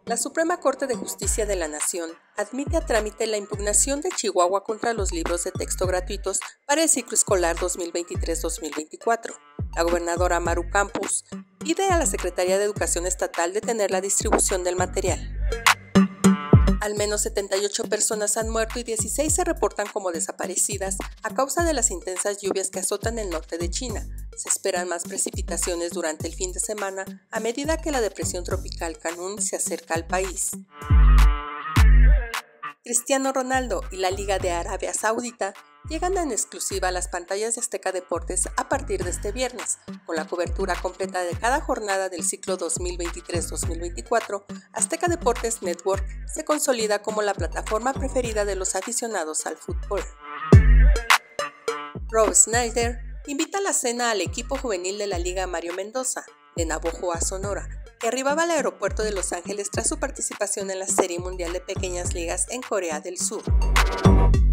La Suprema Corte de Justicia de la Nación admite a trámite la impugnación de Chihuahua contra los libros de texto gratuitos para el ciclo escolar 2023-2024. La gobernadora Maru Campos pide a la Secretaría de Educación Estatal detener la distribución del material. Al menos 78 personas han muerto y 16 se reportan como desaparecidas a causa de las intensas lluvias que azotan el norte de China. Se esperan más precipitaciones durante el fin de semana a medida que la depresión tropical Kanun se acerca al país. Cristiano Ronaldo y la Liga de Arabia Saudita llegan en exclusiva a las pantallas de Azteca Deportes a partir de este viernes. Con la cobertura completa de cada jornada del ciclo 2023-2024, Azteca Deportes Network se consolida como la plataforma preferida de los aficionados al fútbol. Rob Schneider invita a la cena al equipo juvenil de la Liga Mario Mendoza, de Navojoa, Sonora, que arribaba al aeropuerto de Los Ángeles tras su participación en la Serie Mundial de Pequeñas Ligas en Corea del Sur.